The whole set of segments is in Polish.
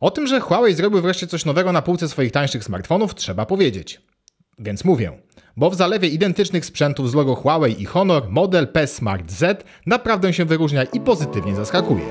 O tym, że Huawei zrobił wreszcie coś nowego na półce swoich tańszych smartfonów, trzeba powiedzieć. Więc mówię. Bo w zalewie identycznych sprzętów z logo Huawei i Honor, model P Smart Z naprawdę się wyróżnia i pozytywnie zaskakuje.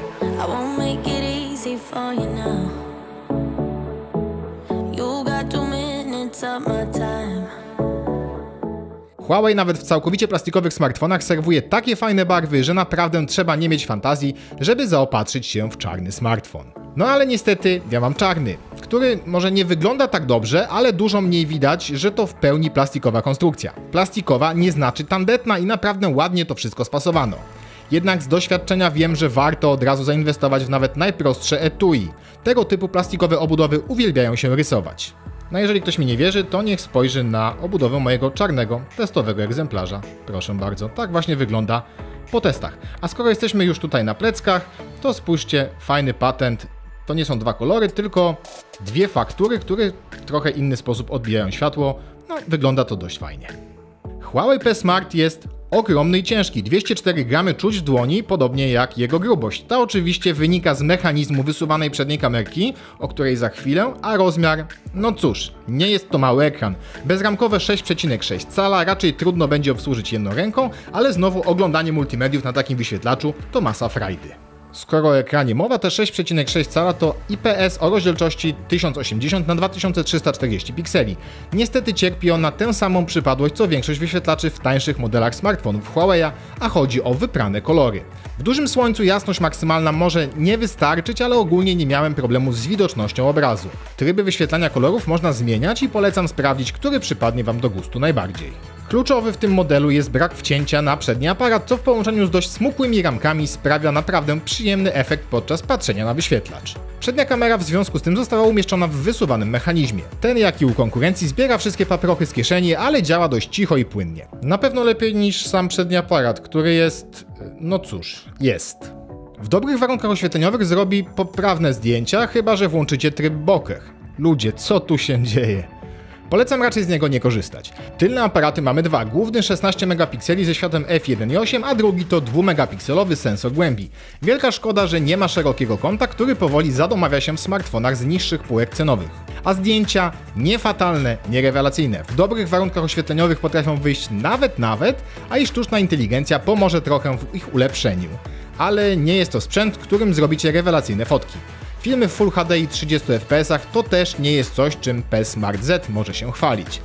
Huawei nawet w całkowicie plastikowych smartfonach serwuje takie fajne barwy, że naprawdę trzeba nie mieć fantazji, żeby zaopatrzyć się w czarny smartfon. No ale niestety ja mam czarny, który może nie wygląda tak dobrze, ale dużo mniej widać, że to w pełni plastikowa konstrukcja. Plastikowa nie znaczy tandetna i naprawdę ładnie to wszystko spasowano. Jednak z doświadczenia wiem, że warto od razu zainwestować w nawet najprostsze etui. Tego typu plastikowe obudowy uwielbiają się rysować. No jeżeli ktoś mi nie wierzy, to niech spojrzy na obudowę mojego czarnego, testowego egzemplarza. Proszę bardzo, tak właśnie wygląda po testach. A skoro jesteśmy już tutaj na pleckach, to spójrzcie, fajny patent. To nie są dwa kolory, tylko dwie faktury, które w trochę inny sposób odbijają światło. No, wygląda to dość fajnie. Huawei P Smart jest ogromny i ciężki, 204 gramy czuć w dłoni, podobnie jak jego grubość. Ta oczywiście wynika z mechanizmu wysuwanej przedniej kamerki, o której za chwilę, a rozmiar, no cóż, nie jest to mały ekran. Bezramkowe 6,6 cala raczej trudno będzie obsłużyć jedną ręką, ale znowu oglądanie multimediów na takim wyświetlaczu to masa frajdy. Skoro o ekranie mowa, te 6,6 cala to IPS o rozdzielczości 1080 na 2340 pikseli. Niestety cierpi on na tę samą przypadłość co większość wyświetlaczy w tańszych modelach smartfonów Huawei'a, a chodzi o wyprane kolory. W dużym słońcu jasność maksymalna może nie wystarczyć, ale ogólnie nie miałem problemu z widocznością obrazu. Tryby wyświetlania kolorów można zmieniać i polecam sprawdzić, który przypadnie Wam do gustu najbardziej. Kluczowy w tym modelu jest brak wcięcia na przedni aparat, co w połączeniu z dość smukłymi ramkami sprawia naprawdę przyjemny efekt podczas patrzenia na wyświetlacz. Przednia kamera w związku z tym została umieszczona w wysuwanym mechanizmie. Ten, jak i u konkurencji, zbiera wszystkie paprochy z kieszeni, ale działa dość cicho i płynnie. Na pewno lepiej niż sam przedni aparat, który jest... no cóż, jest. W dobrych warunkach oświetleniowych zrobi poprawne zdjęcia, chyba że włączycie tryb bokeh. Ludzie, co tu się dzieje? Polecam raczej z niego nie korzystać. Tylne aparaty mamy dwa, główny 16 megapikseli ze światłem f1.8, a drugi to 2-megapikselowy sensor głębi. Wielka szkoda, że nie ma szerokiego kąta, który powoli zadomawia się w smartfonach z niższych półek cenowych. A zdjęcia nie fatalne, nie rewelacyjne. W dobrych warunkach oświetleniowych potrafią wyjść nawet, a i sztuczna inteligencja pomoże trochę w ich ulepszeniu. Ale nie jest to sprzęt, którym zrobicie rewelacyjne fotki. Filmy w Full HD i 30 fps to też nie jest coś, czym P Smart Z może się chwalić.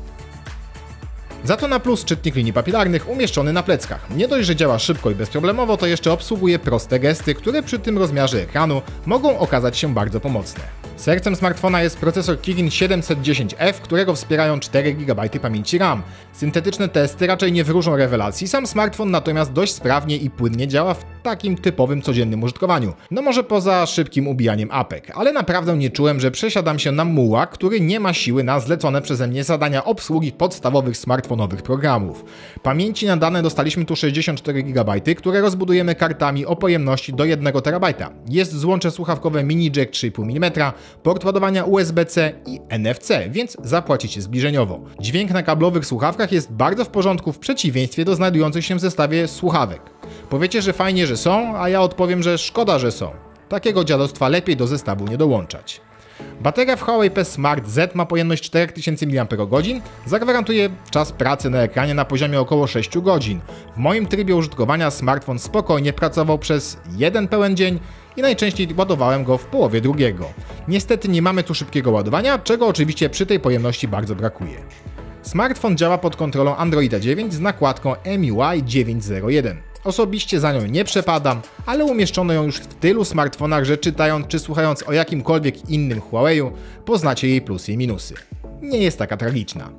Za to na plus czytnik linii papilarnych umieszczony na pleckach. Nie dość, że działa szybko i bezproblemowo, to jeszcze obsługuje proste gesty, które przy tym rozmiarze ekranu mogą okazać się bardzo pomocne. Sercem smartfona jest procesor Kirin 710F, którego wspierają 4 GB pamięci RAM. Syntetyczne testy raczej nie wróżą rewelacji, sam smartfon natomiast dość sprawnie i płynnie działa w takim typowym codziennym użytkowaniu. No może poza szybkim ubijaniem apek, ale naprawdę nie czułem, że przesiadam się na muła, który nie ma siły na zlecone przeze mnie zadania obsługi podstawowych smartfonowych programów. Pamięci na dane dostaliśmy tu 64 GB, które rozbudujemy kartami o pojemności do 1 TB. Jest złącze słuchawkowe mini jack 3,5 mm, port ładowania USB-C i NFC, więc zapłacicie zbliżeniowo. Dźwięk na kablowych słuchawkach jest bardzo w porządku w przeciwieństwie do znajdujących się w zestawie słuchawek. Powiecie, że fajnie, że są, a ja odpowiem, że szkoda, że są. Takiego dziadostwa lepiej do zestawu nie dołączać. Bateria w Huawei P Smart Z ma pojemność 4000 mAh, zagwarantuje czas pracy na ekranie na poziomie około 6 godzin. W moim trybie użytkowania smartfon spokojnie pracował przez jeden pełen dzień i najczęściej ładowałem go w połowie drugiego. Niestety nie mamy tu szybkiego ładowania, czego oczywiście przy tej pojemności bardzo brakuje. Smartfon działa pod kontrolą Androida 9 z nakładką MIUI 9.01. Osobiście za nią nie przepadam, ale umieszczono ją już w tylu smartfonach, że czytając czy słuchając o jakimkolwiek innym Huawei'u, poznacie jej plusy i minusy. Nie jest taka tragiczna.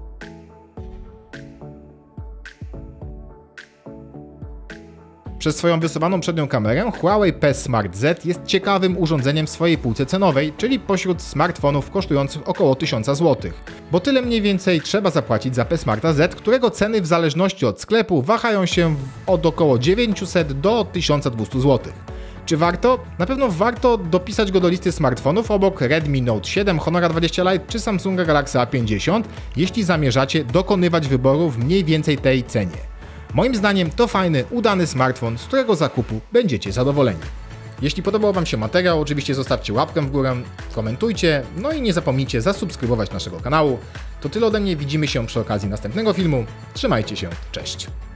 Przez swoją wysuwaną przednią kamerę Huawei P Smart Z jest ciekawym urządzeniem w swojej półce cenowej, czyli pośród smartfonów kosztujących około 1000 zł. Bo tyle mniej więcej trzeba zapłacić za P Smarta Z, którego ceny w zależności od sklepu wahają się od około 900 do 1200 zł. Czy warto? Na pewno warto dopisać go do listy smartfonów obok Redmi Note 7, Honora 20 Lite czy Samsunga Galaxy A50, jeśli zamierzacie dokonywać wyboru w mniej więcej tej cenie. Moim zdaniem to fajny, udany smartfon, z którego zakupu będziecie zadowoleni. Jeśli podobał Wam się materiał, oczywiście zostawcie łapkę w górę, komentujcie, no i nie zapomnijcie zasubskrybować naszego kanału. To tyle ode mnie, widzimy się przy okazji następnego filmu. Trzymajcie się, cześć!